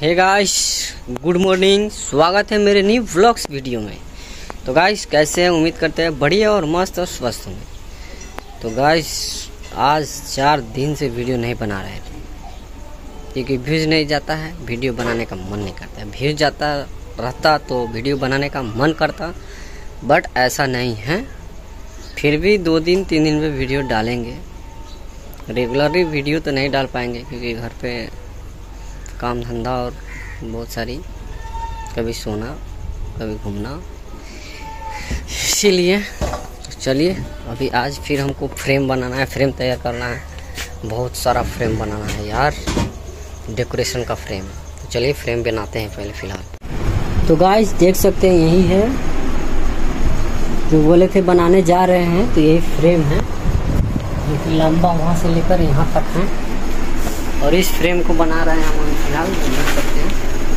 Hey guys, good morning. स्वागत है मेरे न्यू व्लॉग्स वीडियो में। तो गाइस कैसे हैं? उम्मीद करते हैं बढ़िया और मस्त और स्वस्थ होंगे। तो गाइस आज 4 दिन से वीडियो नहीं बना रहे थे क्योंकि व्यूज नहीं जाता है, वीडियो बनाने का मन नहीं करता है। व्यूज जाता रहता तो वीडियो बनाने का मन करता, बट ऐसा नहीं है। फिर भी 2 दिन 3 दिन में वीडियो डालेंगे। रेगुलरली वीडियो तो नहीं डाल पाएंगे क्योंकि घर पे काम धंधा और बहुत सारी, कभी सोना कभी घूमना, इसीलिए तो चलिए अभी आज फिर हमको फ्रेम बनाना है, फ्रेम तैयार करना है। बहुत सारा फ्रेम बनाना है यार, डेकोरेशन का फ्रेम। तो चलिए फ्रेम बनाते हैं पहले फ़िलहाल। तो गाइस देख सकते हैं यही है जो बोले थे बनाने जा रहे हैं। तो यही फ्रेम है जो कि लंबा वहाँ से लेकर यहाँ तक है और इस फ्रेम को बना रहे हैं हम फिलहाल। देख सकते हैं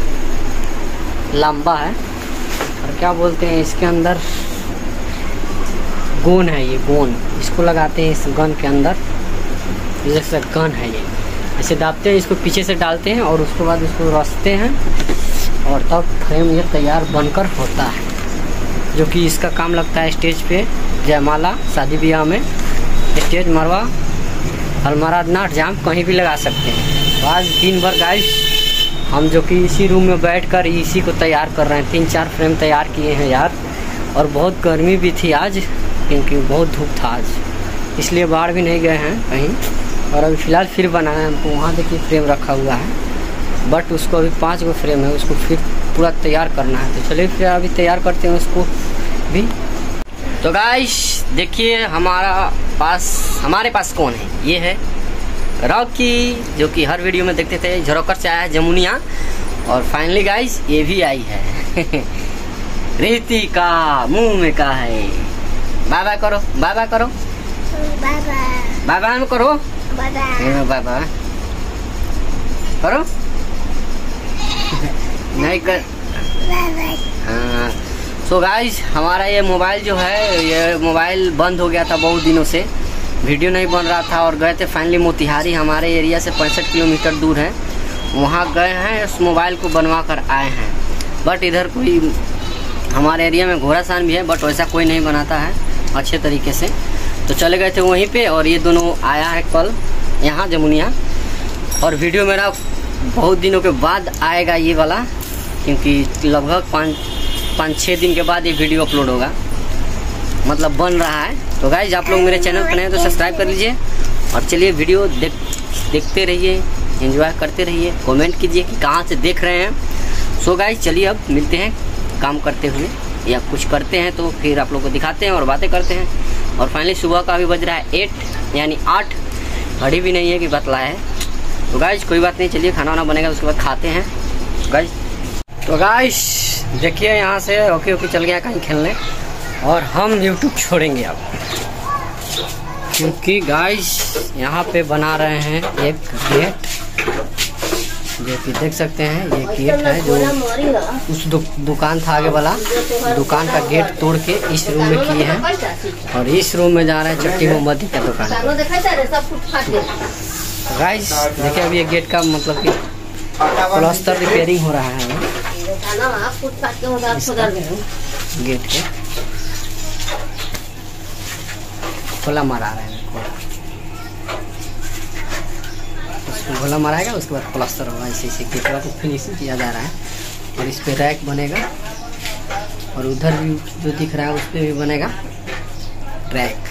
लंबा है और क्या बोलते हैं इसके अंदर गोन है। ये गोन इसको लगाते हैं इस गन के अंदर। जैसे गन है ये, ऐसे दाबते हैं, इसको पीछे से डालते हैं और उसके बाद इसको रसते हैं और तब फ्रेम ये तैयार बनकर होता है। जो कि इसका काम लगता है स्टेज पे, जयमाला, शादी ब्याह में, स्टेज, मरवा, अलमारा, नाट जाम कहीं भी लगा सकते हैं। तो आज दिन भर गाइस हम जो कि इसी रूम में बैठकर इसी को तैयार कर रहे हैं। 3-4 फ्रेम तैयार किए हैं यार। और बहुत गर्मी भी थी आज क्योंकि बहुत धूप था आज, इसलिए बाहर भी नहीं गए हैं कहीं। और अभी फ़िलहाल फिर बनाना है हमको। वहाँ देखिए फ्रेम रखा हुआ है, बट उसको अभी 5 गो फ्रेम है, उसको फिर पूरा तैयार करना है। तो चलिए फिर अभी तैयार करते हैं उसको भी। तो गाइस देखिए हमारे पास कौन है। ये है रॉकी, जो कि हर वीडियो में देखते थे। झरोकर से आया है जमुनिया। और फाइनली गाइस ये भी आई है रितिका, मुंह में का है। बाय बाय करो, बाय बाय करो, बाय बाय में करो, बाय बाय करो नहीं कर। हाँ सो गाइस हमारा ये मोबाइल जो है, ये मोबाइल बंद हो गया था बहुत दिनों से, वीडियो नहीं बन रहा था। और गए थे फाइनली मोतिहारी, हमारे एरिया से 65 किलोमीटर दूर है। वहाँ गए हैं, उस मोबाइल को बनवा कर आए हैं। बट इधर कोई हमारे एरिया में घोड़ासान भी है, बट वैसा कोई नहीं बनाता है अच्छे तरीके से। तो चले गए थे वहीं पे और ये दोनों आया है कल यहाँ जमुनिया। और वीडियो मेरा बहुत दिनों के बाद आएगा ये वाला, क्योंकि लगभग 5-6 दिन के बाद ये वीडियो अपलोड होगा, मतलब बन रहा है। तो गाइज आप लोग मेरे चैनल पर नए तो सब्सक्राइब कर लीजिए और चलिए वीडियो देखते रहिए, एंजॉय करते रहिए, कमेंट कीजिए कि कहाँ से देख रहे हैं। सो गाइज चलिए अब मिलते हैं काम करते हुए, या कुछ करते हैं तो फिर आप लोग को दिखाते हैं और बातें करते हैं। और फाइनली सुबह का भी बज रहा है 8 यानी 8, घड़ी भी नहीं है कि बतला है। तो गाइज कोई बात नहीं, चलिए खाना वाना बनेगा उसके बाद खाते हैं गाइज। तो गाइज देखिए यहाँ से ओके चल गया कहीं खेलने और हम यूट्यूब छोड़ेंगे अब, क्योंकि गाइस यहाँ पे बना रहे हैं एक गेट, जो कि देख सकते हैं ये गेट है जो उस दुकान था आगे वाला दुकान का गेट तोड़ के इस रूम में किए हैं। और इस रूम में जा रहे हैं चट्टी मोमबत्ती का दुकान। गाइस देखिए अभी ये गेट का मतलब कि प्लास्टर रिपेयरिंग हो रहा है गेट के। खोला मारा रहे हैं, खोला माराएगा उसके बाद प्लास्टर होगा। इसी गेट को फिनिशिंग किया जा रहा है और इस पे रैक बनेगा और उधर भी जो दिख रहा है उस पे भी बनेगा रैक।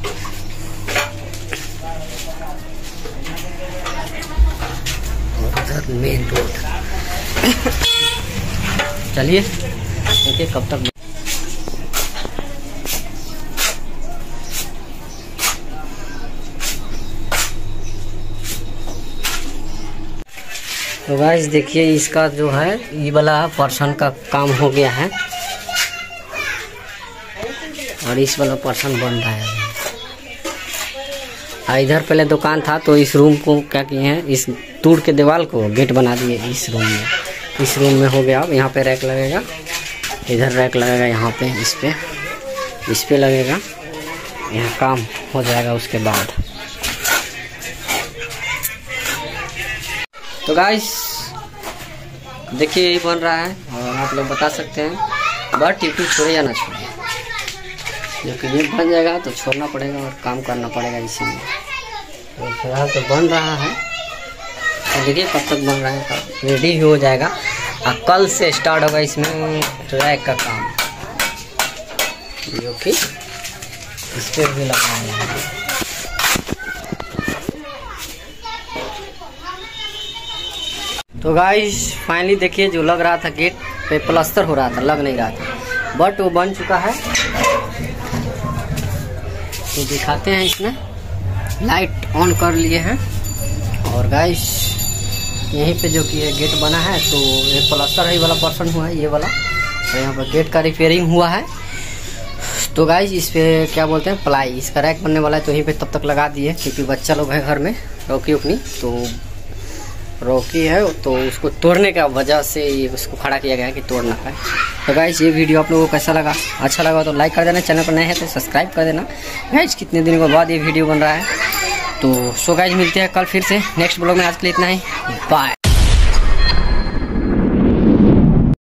और उधर मेन रोड। चलिए देखिए कब तक। तो गाइस देखिए इसका जो है ये वाला पर्सन का काम हो गया है और इस वाला पर्सन बन रहा है। इधर पहले दुकान था तो इस रूम को क्या किए हैं, इस तोड़ के दीवार को गेट बना दिए इस रूम में। इस रूम में हो गया। अब यहाँ पे रैक लगेगा, इधर रैक लगेगा, यहाँ पे इस पे लगेगा, यहाँ काम हो जाएगा उसके बाद। तो गाइस देखिए यही बन रहा है और आप लोग बता सकते हैं बट यूट्यूब छोड़े या ना छोड़े, जबकि ये बन जाएगा तो छोड़ना पड़ेगा और काम करना पड़ेगा इसी में। तो फिलहाल तो बन रहा है, तो देखिए कब तक बन रहा है, तब रेडी भी हो जाएगा और कल से स्टार्ट होगा इसमें ट्रैक का काम, जो कि इस पर भी लगाया है। तो गाइस फाइनली देखिए जो लग रहा था गेट पे प्लास्टर हो रहा था, लग नहीं रहा था, बट वो बन चुका है। तो दिखाते हैं, इसमें लाइट ऑन कर लिए हैं और गाइस यहीं पे जो कि ये गेट बना है, तो ये प्लास्टर है वाला पर्सन हुआ है ये वाला, और यहाँ पर गेट का रिपेयरिंग हुआ है। तो गाइस इस पे क्या बोलते हैं प्लाई, इसका रैक बनने वाला है, तो यहीं पे तब तक लगा दिए क्योंकि बच्चा लोग है घर में, रॉकी उकनी, तो रॉकी है तो उसको तोड़ने का वजह से ये उसको खड़ा किया गया है कि तोड़ ना पाए। तो गाइस ये वीडियो आप लोगों को कैसा लगा, अच्छा लगा तो लाइक कर देना, चैनल पर नए हैं तो सब्सक्राइब कर देना। गाइस कितने दिनों के बाद ये वीडियो बन रहा है। तो सो गाइस मिलते हैं कल फिर से नेक्स्ट ब्लॉग में, आज के लिए इतना ही, बाय।